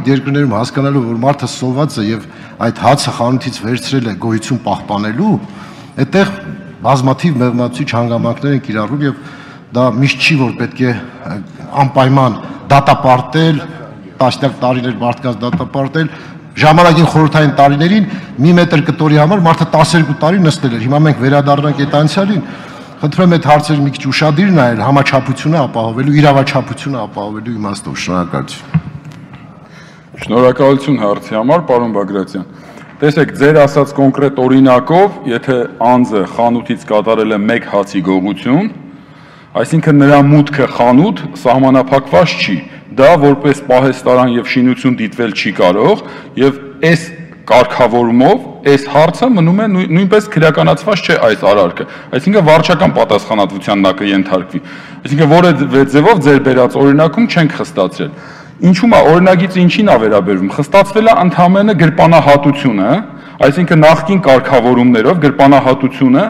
հարավային երկրներում հասկանալու, որ մարդը սոված է եւ այդ հացը խանութից վերցրել է գոյություն պահպանելու, այդտեղ բազմաթիվ մեղմացուցիչ հանգամանքներ են կիրառվում եւ դա միշտ չի որ պետք է անպայման դատապարտել, տասնյակ տարիներ մարդկանց դատապարտել, ժամանակին խորհրդային տարիներին մի մետր կտորի համար մարդը 12 տարի նստել էր, հիմա մենք վերադառնանք այդ անցյալին, խնդրում եմ այդ հարցերը մի քիչ ուշադիր նայել, համաչափությունը ապահովելու, իրավաչափությունը ապահովելու իմաստով, շնորհակալություն։ Շնորհակալություն հարցի համար, պարոն Բագրատյան։ Տեսեք, ձեր ասած կոնկրետ օրինակով, եթե անձը խանութից կատարել է 1 հացի գողություն, այսինքն նրա մուտքը խանութ սահմանափակված չի, դա որպես պահեստարան եւ շինություն դիտվել չի կարող եւ այս կարգավորումով այս հարցը մնում է նույնպես քրեականացված չէ այս արարքը, այսինքն վարչական պատասխանատվության նա կենթարկվի, այսինքն որը ձևով ձեր բերած օրինակում չենք խստացրել։ Ինչու՞մ է օրինագիծը ինչին է վերաբերվում, խստացվել է ընդհանրապես գրպանահատությունը, այսինքն նախկին կարգավորումներով գրպանահատությունը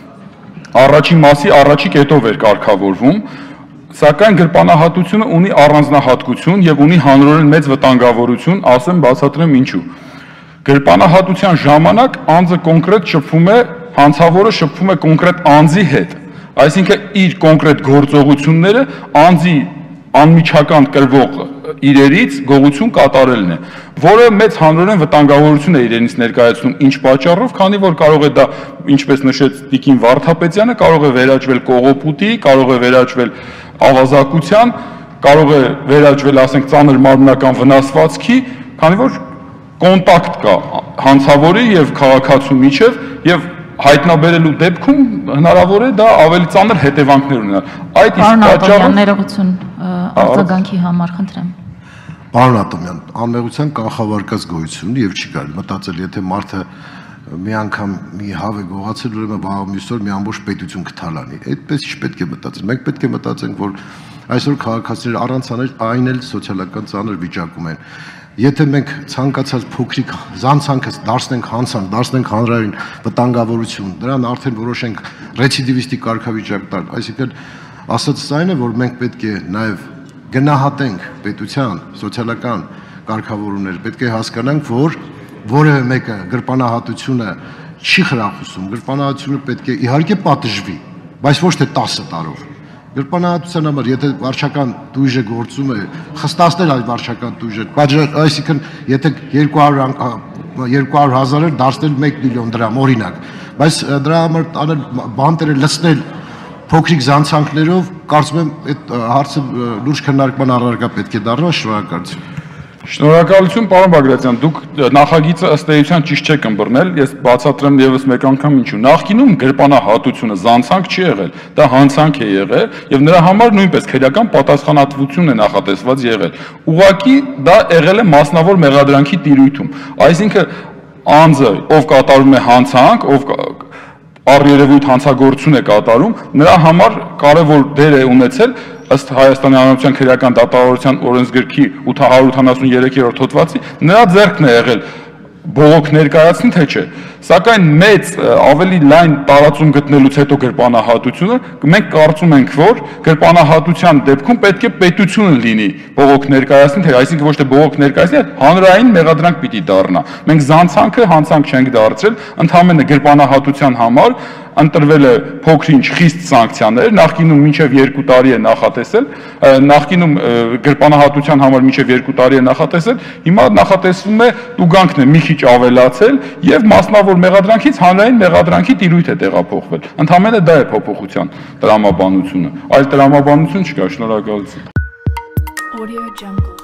առաջին մասի առաջի կետով էր կարգավորվում, սակայն գրպանահատությունը ունի առանձնահատկություն եւ ունի հանրորեն մեծ վտանգավորություն, ասեմ բացատրեմ ինչու։ Գրպանահատության ժամանակ անձը կոնկրետ շփվում է, հանցավորը շփվում է կոնկրետ անձի հետ, այսինքն իր կոնկրետ գործողությունները անձի անմիջական կրվող իրերից գողություն կատարելն է, որը մեծ հանրորեն վտանգավորություն է իրենից ներկայացնում, ինչ պատճառով, քանի որ կարող է դա, ինչպես նշեց Տիկին Վարդապետյանը, կարող է վերաճվել կողոպուտի, կարող է վերաճվել ավազակության, կարող է վերաճվել, ասենք, ծանր մարմնական վնասվածքի, քանի որ կոնտակտ կա հանցավորի եւ քաղաքացու միջև եւ հայտնաբերելու դեպքում հնարավոր է դա ավելի ծանր հետևանքներ ունենալ։ Այդ իսկ պատճառով ներողություն արձագանքի համար խնդրեմ։ Պարոն Ատոմյան, անմեղության կանխավարկած գոյություն եւ չի կարելի մտածել, եթե մարդը մի անգամ մի հավ է գողացել, ուրեմն վաղ մյուս օր մի ամբողջ պետություն կթալանի։ Այդպես չպետք է մտածել։ Մենք պետք է մտածենք, որ այսօր քաղաքացիները առանց այն էլ սոցիալական ծանր վիճակում են։ Եթե մենք ցանկացած փոքրիկ զանցանքը դարձնենք հանցանք, դարձնենք հանրային վտանգավորություն, դրան արդեն որոշենք ռեցիդիվիստիկ կարգավիճակ տալ, այսինքն ասածս այն է, որ մենք պետք է նաև գնահատենք պետության սոցիալական կարգավորումներ, պետք է հասկանանք, որ որևէ մեկը գրպանահատությունը չի խրախուսում, գրպանահատությունը պետք է իհարկե պատժվի, բայց ոչ թե 10 տարով։ Գրպանահատության համար, եթե վարչական տույժը գործում է, խստացնել այդ վարչական տույժը, այսինքն եթե 200,000 դարձնել 1 միլիոն դրամ, օրինակ, բայց դրա համար անել բանտերը լցնել փոքրիկ զանցանքներով, կարծում եմ այդ հարցը լուրջ քննարկման առարկա պետք է դառնա, շնորհակալություն։ Շնորհակալություն, պարոն Բագրատյան, դուք նախագիծը ըստ էության ճիշտ չեք ըմբռնել, ես բացատրեմ եւս մեկ անգամ ինչու։ Նախկինում գրպանահատությունը զանցանք չի եղել, դա հանցանք է եղել եւ նրա համար նույնպես քրեական պատասխանատվություն է նախատեսված եղել։ Ուղղակի դա եղել է մասնավոր մեղադրանքի տիրույթում, այսինքն անձը, ով կատարում է հանցանք, ով առերևույթ հանցագործություն է կատարում, նրա համար կարևոր դեր է ունեցել ըստ Հայաստանի Հանրապետության քրեական դատավարության օրենսգրքի 883-րդ հոդվածի, նրա ձեռքն է եղել բողոք ներկայացնի, թե չէ, սակայն մեծ ավելի լայն տարածում գտնելուց հետո գրպանահատությունը, մենք կարծում ենք, որ գրպանահատության դեպքում պետք է պետությունը լինի բողոք ներկայացնի, թե այսինքն ոչ թե բողոք ներկայացնի, հանրային մեղադրանք պիտի դառնա։ Մենք զանցանքը հանցանք չենք դարձրել, ընդհանրապես գրպանահատության համար ընտրվել է փոքր-ինչ խիստ սանկցիաներ, նախկինում մինչև 2 տարի է նախատեսել, նախկինում գրպանահատության համար մինչև 2 տարի է նախատեսել, հիմա նախատեսվում է տուգանքն է մի քիչ ավելացել եւ մասնավոր մեղադրանքից հանրային մեղադրանքի տիրույթ է տեղափոխվել։ Ընդհանրապես դա է փոփոխության տրամաբանությունը, այլ տրամաբանություն չկա, շնորհակալություն։